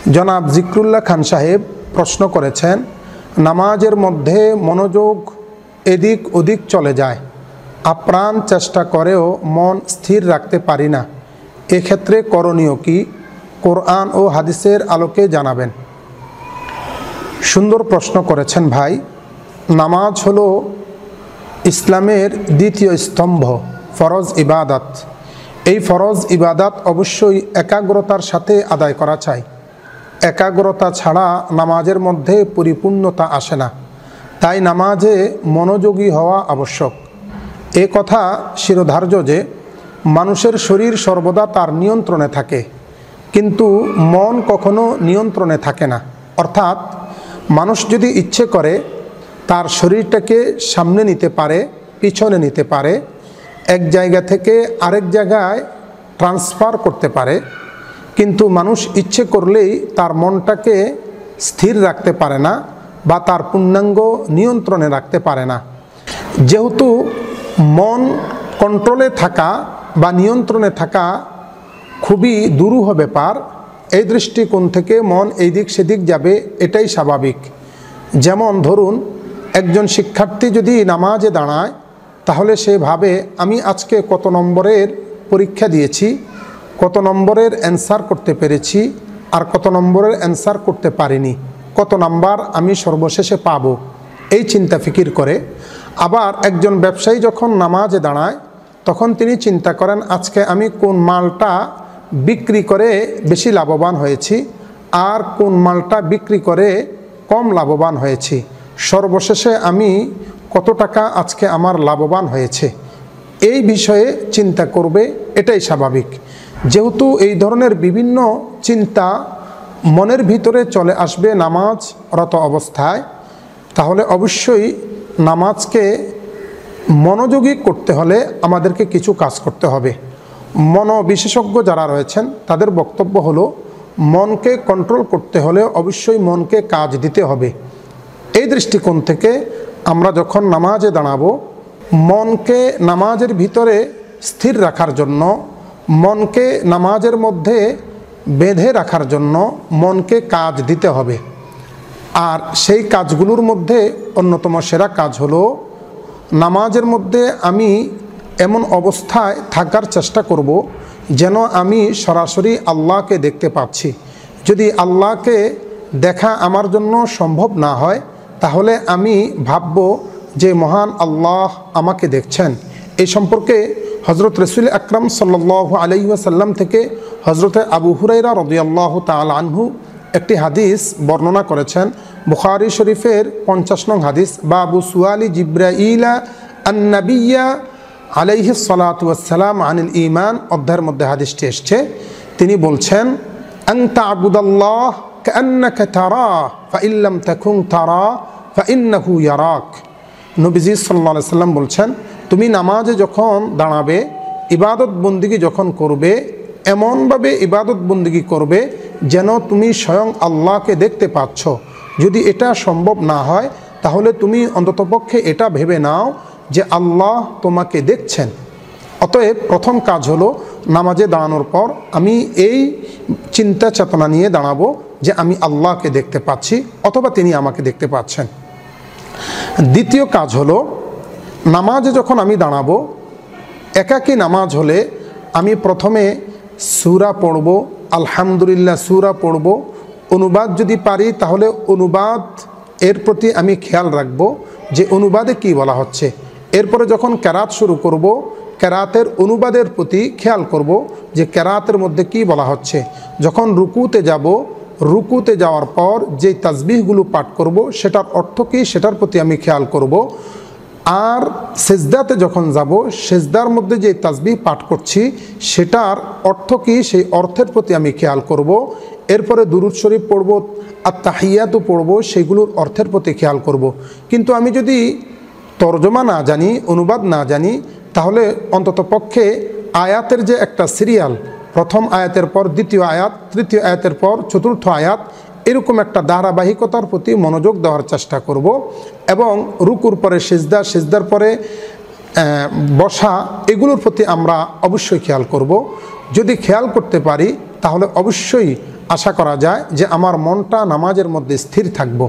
জনাব জিকরুল্লাহ খান সাহেব প্রশ্ন করেছেন, নামাজের মধ্যে মনোযোগ এদিক ওদিক চলে যায়, আপ্রাণ চেষ্টা করেও মন স্থির রাখতে পারি না, এক্ষেত্রে করণীয় কি? কোরআন ও হাদিসের আলোকে জানাবেন। সুন্দর প্রশ্ন করেছেন ভাই। নামাজ হলো ইসলামের দ্বিতীয় স্তম্ভ, ফরজ ইবাদত। এই ফরজ ইবাদত অবশ্যই একাগ্রতার সাথে আদায় করা চাই। একাগ্রতা ছাড়া নামাজের মধ্যে পরিপূর্ণতা আসে না। তাই নামাজে মনোযোগী হওয়া আবশ্যক। এ কথা শিরোধার্য যে মানুষের শরীর সর্বদা তার নিয়ন্ত্রণে থাকে, কিন্তু মন কখনো নিয়ন্ত্রণে থাকে না। অর্থাৎ মানুষ যদি ইচ্ছে করে তার শরীরটাকে সামনে নিতে পারে, পিছনে নিতে পারে, এক জায়গা থেকে আরেক জায়গায় ট্রান্সফার করতে পারে, কিন্তু মানুষ ইচ্ছে করলেই তার মনটাকে স্থির রাখতে পারে না বা তার পূর্ণাঙ্গ নিয়ন্ত্রণে রাখতে পারে না। যেহেতু মন কন্ট্রোলে থাকা বা নিয়ন্ত্রণে থাকা খুবই দুরূহ ব্যাপার, এই দৃষ্টিকোণ থেকে মন এই দিক সেদিক যাবে, এটাই স্বাভাবিক। যেমন ধরুন, একজন শিক্ষার্থী যদি নামাজে দাঁড়ায়, তাহলে সে ভাবে আমি আজকে কত নম্বরের পরীক্ষা দিয়েছি, কত নম্বরের অ্যান্সার করতে পেরেছি, আর কত নম্বরের অ্যান্সার করতে পারিনি, কত নাম্বার আমি সর্বশেষে পাব, এই চিন্তা ফিকির করে। আবার একজন ব্যবসায়ী যখন নামাজে দাঁড়ায়, তখন তিনি চিন্তা করেন আজকে আমি কোন মালটা বিক্রি করে বেশি লাভবান হয়েছি আর কোন মালটা বিক্রি করে কম লাভবান হয়েছি, সর্বশেষে আমি কত টাকা আজকে আমার লাভবান হয়েছে, এই বিষয়ে চিন্তা করবে, এটাই স্বাভাবিক। যেহেতু এই ধরনের বিভিন্ন চিন্তা মনের ভিতরে চলে আসবে নামাজরত অবস্থায়, তাহলে অবশ্যই নামাজকে মনোযোগী করতে হলে আমাদেরকে কিছু কাজ করতে হবে। মনোবিশেষজ্ঞ যারা রয়েছেন তাদের বক্তব্য হলো, মনকে কন্ট্রোল করতে হলে অবশ্যই মনকে কাজ দিতে হবে। এই দৃষ্টিকোণ থেকে আমরা যখন নামাজে দাঁড়াবো, মনকে নামাজের ভিতরে স্থির রাখার জন্য, মনকে নামাজের মধ্যে বেঁধে রাখার জন্য মনকে কাজ দিতে হবে। আর সেই কাজগুলোর মধ্যে অন্যতম সেরা কাজ হলো, নামাজের মধ্যে আমি এমন অবস্থায় থাকার চেষ্টা করব যেন আমি সরাসরি আল্লাহকে দেখতে পাচ্ছি। যদি আল্লাহকে দেখা আমার জন্য সম্ভব না হয়, তাহলে আমি ভাবব যে মহান আল্লাহ আমাকে দেখছেন। এই সম্পর্কে হজরত রসুল আকরাম সাল্লাল্লাহু আলাইহি ওয়াসাল্লাম থেকে হজরতে আবু হুরাইরা রাদিয়াল্লাহু তাআলা আনহু একটি হাদিস বর্ণনা করেছেন। বুখারী শরীফের 50 নং হাদিস, বাবু সুআলি জিব্রাইলা আন-নাবিয়্যা আলাইহিস সালাতু ওয়াস সালাম আনিল ঈমান অধ্যায়ের মধ্যে হাদিসটি এসেছে। তিনি বলছেন, আন তা'বুদাল্লাহ কাআন্নাকা তারা ফাইন লাম তাকুন তারা ফাইন্নাহু ইয়ারাক। নবীজি সাল্লাল্লাহু আলাইহি সাল্লাম বলছেন, তুমি নামাজে যখন দাঁড়াবে, ইবাদত বন্দিগি যখন করবে, এমনভাবে ইবাদত বন্দিগি করবে যেন তুমি স্বয়ং আল্লাহকে দেখতে পাচ্ছ। যদি এটা সম্ভব না হয়, তাহলে তুমি অন্ততপক্ষে এটা ভেবে নাও যে আল্লাহ তোমাকে দেখছেন। অতএব প্রথম কাজ হলো, নামাজে দাঁড়ানোর পর আমি এই চিন্তা চেতনা নিয়ে দাঁড়াবো যে আমি আল্লাহকে দেখতে পাচ্ছি অথবা তিনি আমাকে দেখতে পাচ্ছেন। দ্বিতীয় কাজ হলো, নামাজে যখন আমি দাঁড়াবো, একাকী নামাজ হলে আমি প্রথমে সূরা পড়ব, আলহামদুলিল্লাহ সূরা পড়ব। অনুবাদ যদি পারি তাহলে অনুবাদ এর প্রতি আমি খেয়াল রাখব যে অনুবাদে কি বলা হচ্ছে। এরপরে যখন কেরাত শুরু করব, কেরাতের অনুবাদের প্রতি খেয়াল করব যে কেরাতের মধ্যে কি বলা হচ্ছে। যখন রুকুতে যাব, রুকুতে যাওয়ার পর যে তাসবিহগুলো পাঠ করব সেটার অর্থ কী সেটার প্রতি আমি খেয়াল করব। আর সেজদাতে যখন যাব, সেজদার মধ্যে যে তাসবিহ পাঠ করছি সেটার অর্থ কী সেই অর্থের প্রতি আমি খেয়াল করব। এরপরে দুরূদ শরীফ পড়ব, আত-তাহিয়াতু পড়ব, সেগুলোর অর্থের প্রতি খেয়াল করব। কিন্তু আমি যদি তর্জমা না জানি, অনুবাদ না জানি, তাহলে অন্তত পক্ষে আয়াতের যে একটা সিরিয়াল, প্রথম আয়াতের পর দ্বিতীয় আয়াত, তৃতীয় আয়াতের পর চতুর্থ আয়াত, এরকম একটা ধারাবাহিকতার প্রতি মনোযোগ দেওয়ার চেষ্টা করব। এবং রুকুর পরে সিজদা, সিজদার পরে বসা, এগুলোর প্রতি আমরা অবশ্যই খেয়াল করব। যদি খেয়াল করতে পারি তাহলে অবশ্যই আশা করা যায় যে আমার মনটা নামাজের মধ্যে স্থির থাকব।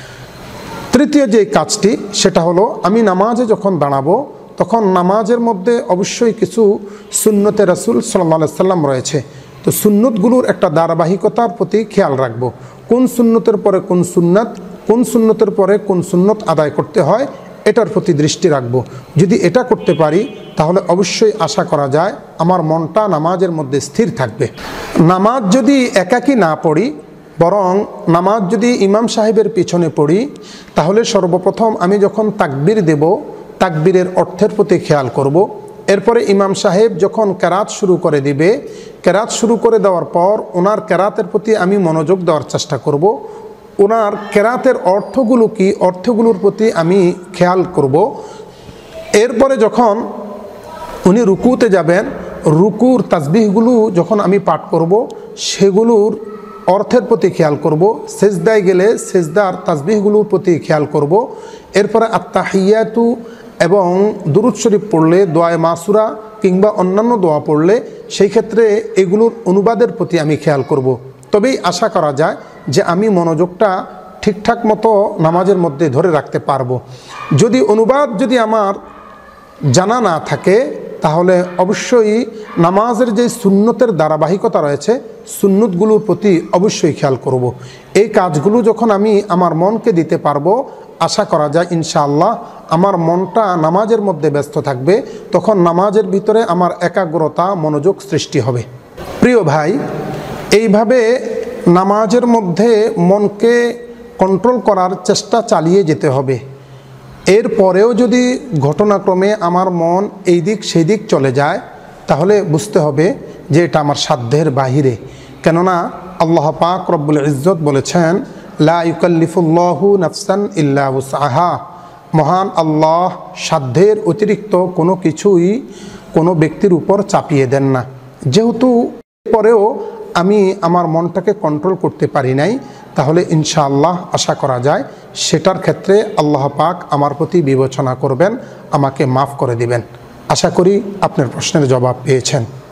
তৃতীয় যে কাজটি সেটা হলো, আমি নামাজে যখন দাঁড়াবো তখন নামাজের মধ্যে অবশ্যই কিছু সুন্নতে রাসূল সাল্লাল্লাহু আলাইহি সাল্লাম রয়েছে। তো সুন্নতগুলোর একটা ধারাবাহিকতার প্রতি খেয়াল রাখবো, কোন সুন্নতের পরে কোন সুন্নত, কোন সুন্নতের পরে কোন সুন্নত আদায় করতে হয়, এটার প্রতি দৃষ্টি রাখবো। যদি এটা করতে পারি তাহলে অবশ্যই আশা করা যায় আমার মনটা নামাজের মধ্যে স্থির থাকবে। নামাজ যদি একাকী না পড়ি, বরং নামাজ যদি ইমাম সাহেবের পিছনে পড়ি, তাহলে সর্বপ্রথম আমি যখন তাকবীর দেব, তাকবীরের অর্থের প্রতি খেয়াল করব। এরপরে ইমাম সাহেব যখন কেরাত শুরু করে দিবে, কেরাত শুরু করে দেওয়ার পর ওনার কেরাতের প্রতি আমি মনোযোগ দেওয়ার চেষ্টা করব। ওনার কেরাতের অর্থগুলো কি, অর্থগুলোর প্রতি আমি খেয়াল করব। এরপরে যখন উনি রুকুতে যাবেন, রুকুর তাসবিহগুলো যখন আমি পাঠ করব, সেগুলোর অর্থের প্রতি খেয়াল করব। সেজদায় গেলে সেজদার তাসবিহগুলোর প্রতি খেয়াল করব। এরপরে আত্তাহিয়াতু এবং দুরূদ শরীফ পড়লে, দোয়ায়ে মাসুরা কিংবা অন্যান্য দোয়া পড়লে সেই ক্ষেত্রে এগুলোর অনুবাদের প্রতি আমি খেয়াল করব। তবেই আশা করা যায় যে আমি মনোযোগটা ঠিকঠাক মতো নামাজের মধ্যে ধরে রাখতে পারবো। যদি অনুবাদ যদি আমার জানা না থাকে, তাহলে অবশ্যই নামাজের যে সুন্নতের ধারাবাহিকতা রয়েছে, সুন্নতগুলোর প্রতি অবশ্যই খেয়াল করব। এই কাজগুলো যখন আমি আমার মনকে দিতে পারবো, আশা করা যায় ইনশাআল্লাহ আমার মনটা নামাজের মধ্যে ব্যস্ত থাকবে। তখন নামাজের ভিতরে আমার একাগ্রতা, মনোযোগ সৃষ্টি হবে। প্রিয় ভাই, এইভাবে নামাজের মধ্যে মনকে কন্ট্রোল করার চেষ্টা চালিয়ে যেতে হবে। এরপরেও যদি ঘটনাক্রমে আমার মন এই দিক সেই দিক চলে যায়, তাহলে বুঝতে হবে যে এটা আমার সাধ্যের বাহিরে। কেননা আল্লাহ পাক রব্বুল ইজ্জত বলেছেন, লা ইউকাল্লিফুল্লাহু নাফসান ইল্লা উসআহা। মহান আল্লাহ সাধ্যের অতিরিক্ত কোনো কিছুই কোনো ব্যক্তির উপর চাপিয়ে দেন না। যেহেতু পরেও আমি আমার মনটাকে কন্ট্রোল করতে পারি নাই, তাহলে ইনশাআল্লাহ আশা করা যায় সেটার ক্ষেত্রে আল্লাহ পাক আমার প্রতি বিবেচনা করবেন, আমাকে মাফ করে দিবেন। আশা করি আপনার প্রশ্নের জবাব পেয়েছেন।